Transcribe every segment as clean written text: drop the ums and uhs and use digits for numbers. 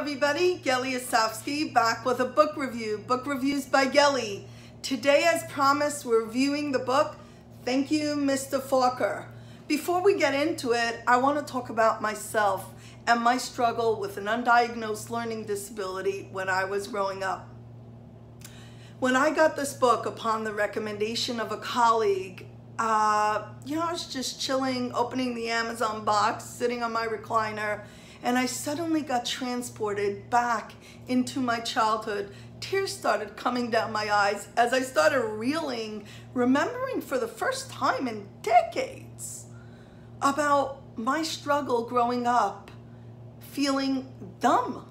everybody, Gelly Asofsky back with a book review, Book Reviews by Gelly. Today, as promised, we're reviewing the book, Thank You, Mr. Falker. Before we get into it, I want to talk about myself and my struggle with an undiagnosed learning disability when I was growing up. When I got this book upon the recommendation of a colleague, I was just chilling, opening the Amazon box, sitting on my recliner, and I suddenly got transported back into my childhood. Tears started coming down my eyes as I started reeling, remembering for the first time in decades about my struggle growing up, feeling dumb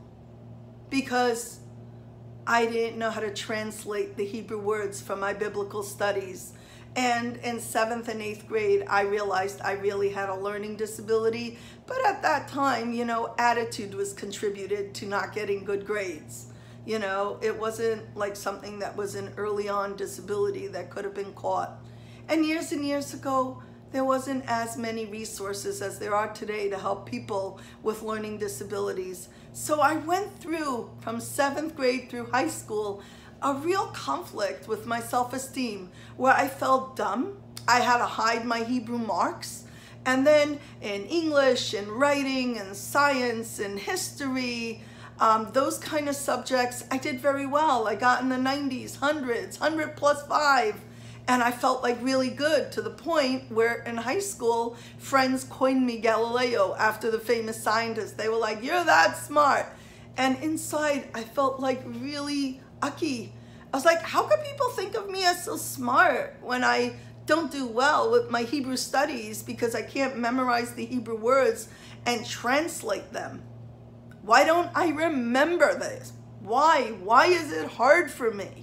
because I didn't know how to translate the Hebrew words from my biblical studies. And in 7th and 8th grade, I realized I really had a learning disability. But at that time, attitude was contributed to not getting good grades. It wasn't like something that was an early on disability that could have been caught. And years ago, there wasn't as many resources as there are today to help people with learning disabilities. So I went through, from 7th grade through high school, a real conflict with my self-esteem where I felt dumb. I had to hide my Hebrew marks. And then in English and writing and science and history, those kind of subjects, I did very well. I got in the 90s, hundreds, 100 plus 5. And I felt like really good, to the point where in high school, friends coined me Galileo after the famous scientist. They were like, "You're that smart." And inside, I felt like really ucky. I was like, how could people think of me as so smart when I don't do well with my Hebrew studies because I can't memorize the Hebrew words and translate them? Why don't I remember this? Why? Why is it hard for me?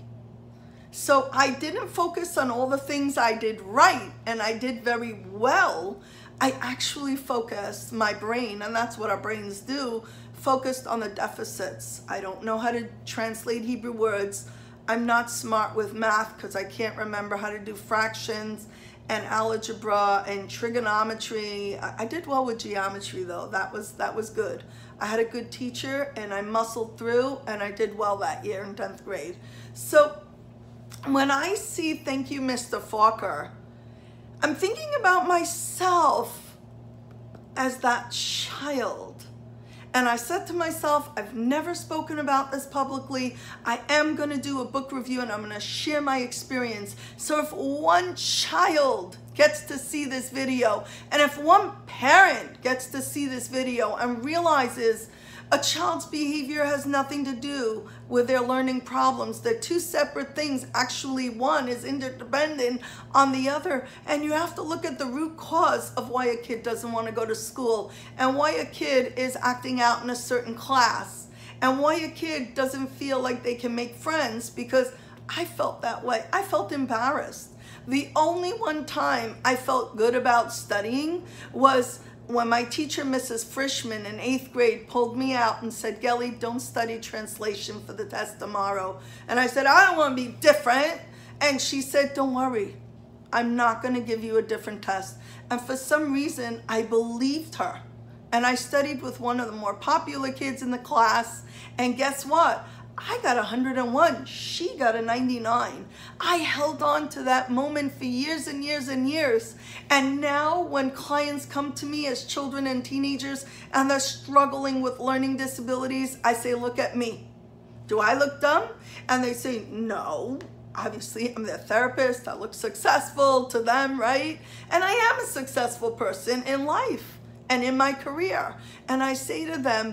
So I didn't focus on all the things I did right and I did very well. I actually focused my brain, and that's what our brains do, focused on the deficits. I don't know how to translate Hebrew words. I'm not smart with math because I can't remember how to do fractions and algebra and trigonometry. I did well with geometry though. That was good. I had a good teacher and I muscled through and I did well that year in 10th grade. So when I see Thank You, Mr. Falker, I'm thinking about myself as that child. And I said to myself, I've never spoken about this publicly. I am going to do a book review and I'm going to share my experience. So if one child gets to see this video, and if one parent gets to see this video and realizes a child's behavior has nothing to do with their learning problems, they're two separate things. Actually, one is interdependent on the other. And you have to look at the root cause of why a kid doesn't want to go to school, and why a kid is acting out in a certain class, and why a kid doesn't feel like they can make friends, because I felt that way. I felt embarrassed. The only one time I felt good about studying was when my teacher, Mrs. Frischman, in 8th grade, pulled me out and said, "Gelly, don't study translation for the test tomorrow." And I said, "I don't want to be different." And she said, "Don't worry, I'm not going to give you a different test." And for some reason, I believed her. And I studied with one of the more popular kids in the class. And guess what? I got 101. She got a 99. I held on to that moment for years and years and years. And now when clients come to me as children and teenagers and they're struggling with learning disabilities, I say, "Look at me. Do I look dumb?" And they say, "No. Obviously, I'm their therapist. I look successful to them, right?" And I am a successful person in life and in my career. And I say to them,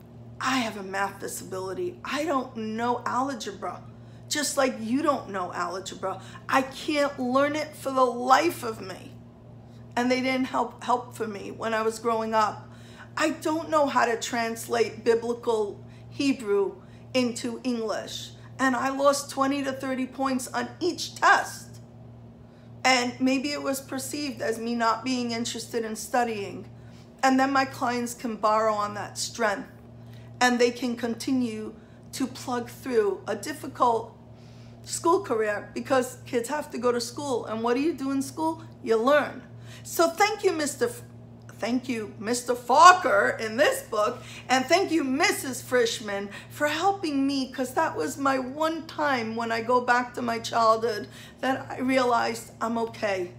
I have a math disability. I don't know algebra, just like you don't know algebra. I can't learn it for the life of me. And they didn't help for me when I was growing up. I don't know how to translate biblical Hebrew into English. And I lost 20 to 30 points on each test. And maybe it was perceived as me not being interested in studying. And then my clients can borrow on that strength. And they can continue to plug through a difficult school career, because kids have to go to school. And what do you do in school? You learn. So thank you, Mr. Thank you, Mr. Falker, in this book. And thank you, Mrs. Frischman, for helping me, because that was my one time when I go back to my childhood that I realized I'm okay.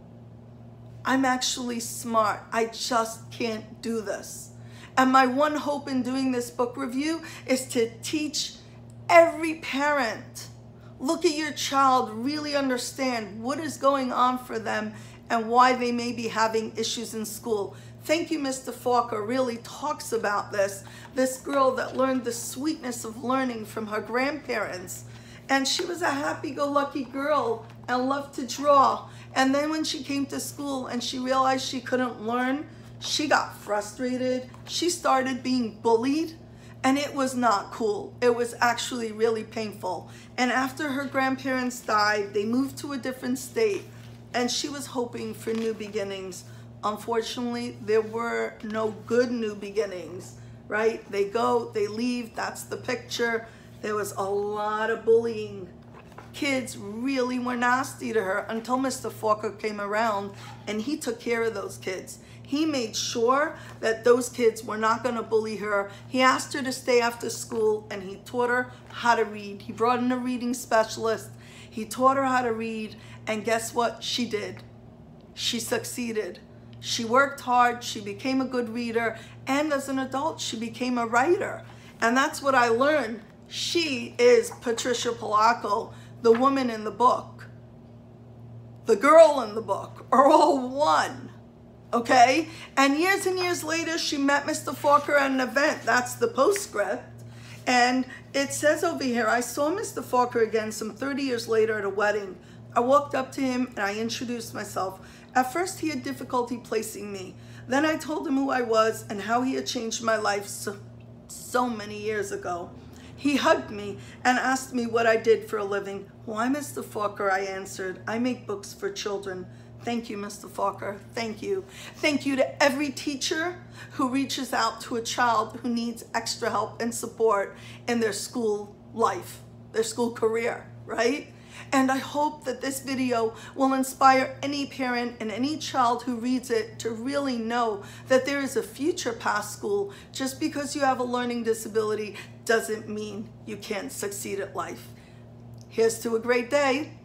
I'm actually smart. I just can't do this. And my one hope in doing this book review is to teach every parent. Look at your child, really understand what is going on for them and why they may be having issues in school. Thank you, Mr. Falker really talks about this. This girl that learned the sweetness of learning from her grandparents. And she was a happy-go-lucky girl and loved to draw. And then when she came to school and she realized she couldn't learn, she got frustrated. She started being bullied. And it was not cool. It was actually really painful. And after her grandparents died, they moved to a different state, and she was hoping for new beginnings. Unfortunately, there were no good new beginnings, right? They go, they leave, that's the picture. There was a lot of bullying. Kids really were nasty to her until Mr. Falker came around and he took care of those kids. He made sure that those kids were not going to bully her. He asked her to stay after school and he taught her how to read. He brought in a reading specialist. He taught her how to read, and guess what she did? She succeeded. She worked hard, she became a good reader, and as an adult she became a writer. And that's what I learned. She is Patricia Palocco, the woman in the book. The girl in the book are all one. Okay, and years later, she met Mr. Falker at an event. That's the postscript. And it says over here, I saw Mr. Falker again some 30 years later at a wedding. I walked up to him and I introduced myself. At first, he had difficulty placing me. Then I told him who I was and how he had changed my life so many years ago. He hugged me and asked me what I did for a living. Why, Mr. Falker, I answered, I make books for children. Thank you, Mr. Falker. Thank you. Thank you to every teacher who reaches out to a child who needs extra help and support in their school life, their school career, right? And I hope that this video will inspire any parent and any child who reads it to really know that there is a future past school. Just because you have a learning disability doesn't mean you can't succeed at life. Here's to a great day.